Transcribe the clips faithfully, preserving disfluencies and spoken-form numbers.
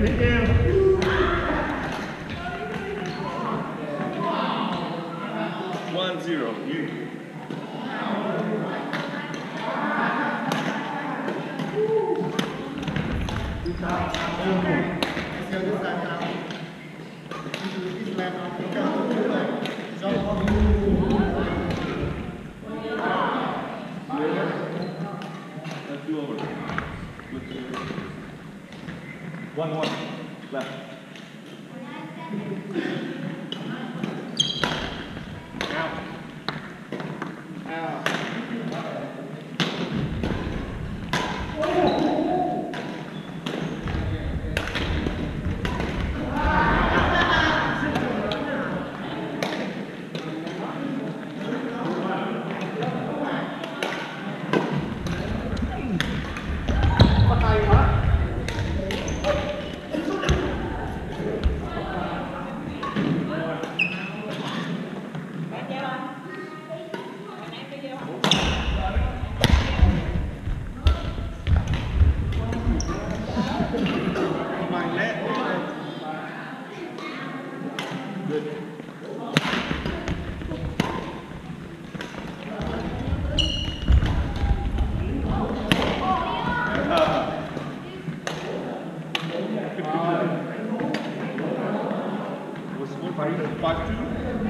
One zero. You. Let's do over. One more. Left. Five two.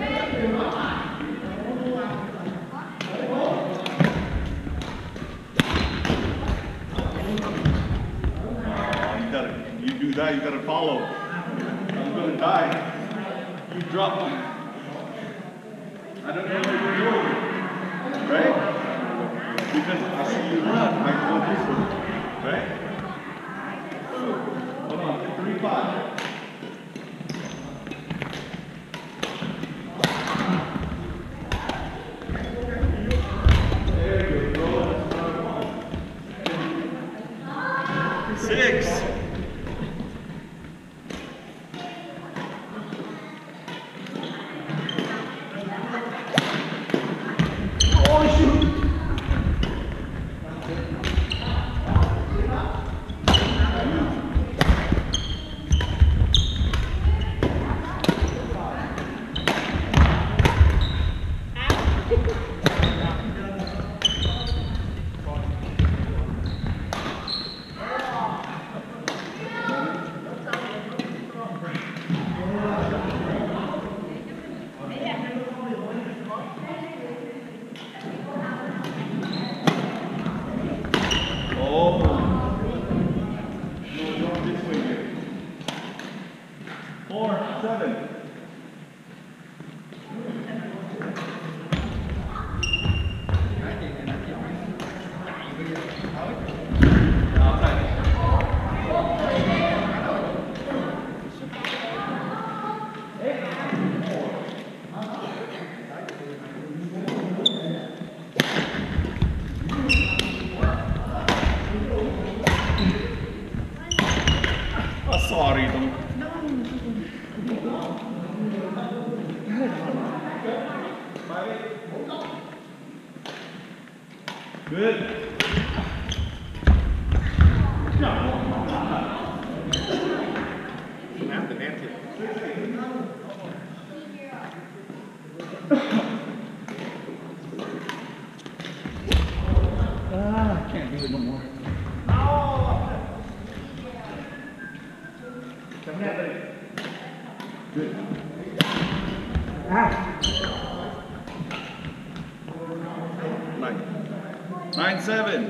You do that, you gotta follow. I'm gonna die. You drop. I don't know what you're doing. Right? Because I see you run, I go this way. Right? Hold on, three five. Six. Oh, shoot. Four, seven. Oh, sorry, don't. Good. Not the man Ah, I can't do it no more. Good. Ah. Nine. Nine seven.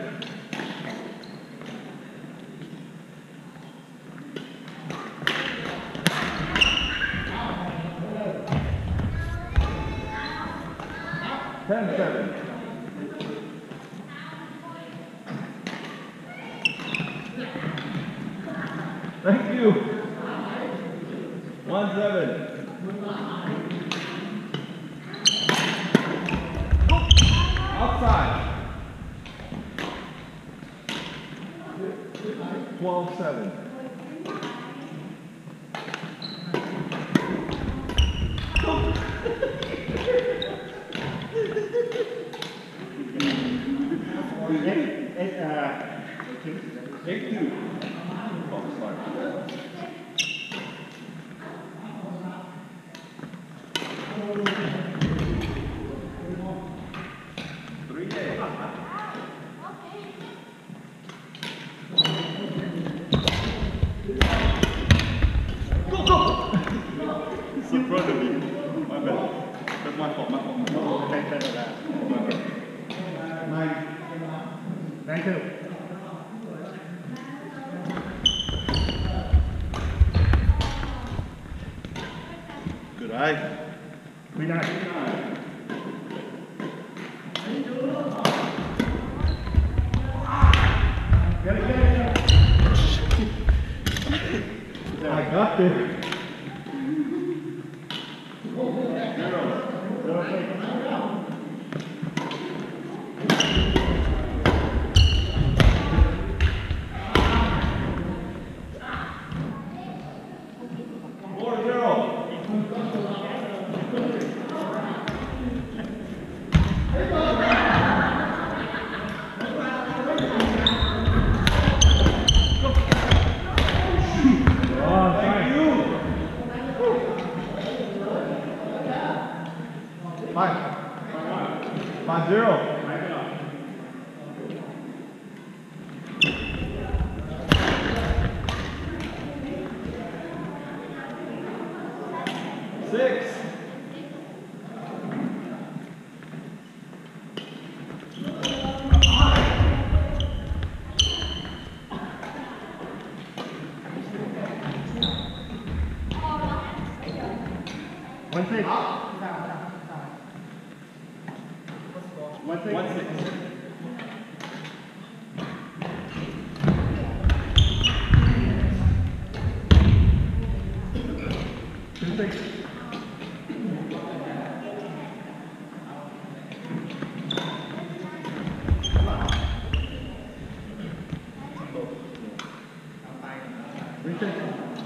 Ten seven. Thank you. One seven. Outside. Twelve seven. Eight two. Oh, sorry. front of you. My bad. That's my fault, my fault. My fault. Take that back. Nine. Nine two. Good eye. Three nine. Get it, get it, get it. I got this. Four zero. Five. Five zero. Six. One six. One six. One six. Two six. Three six.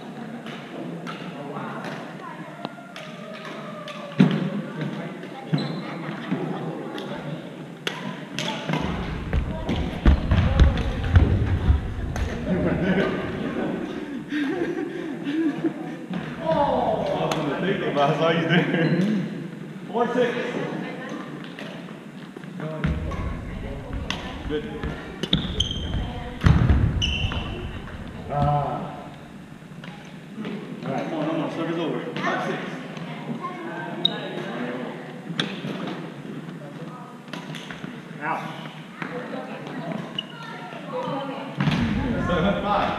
That's all you do. Four six. Good. Ah. All right, come on, come on, service over. Five six. Out. Seven five.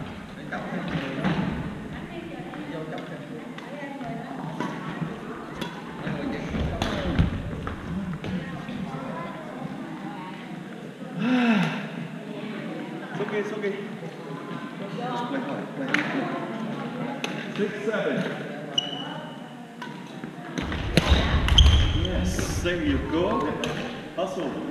It's okay, it's okay. Just play hard, play hard. Six, seven. Yes, there you go. Hustle.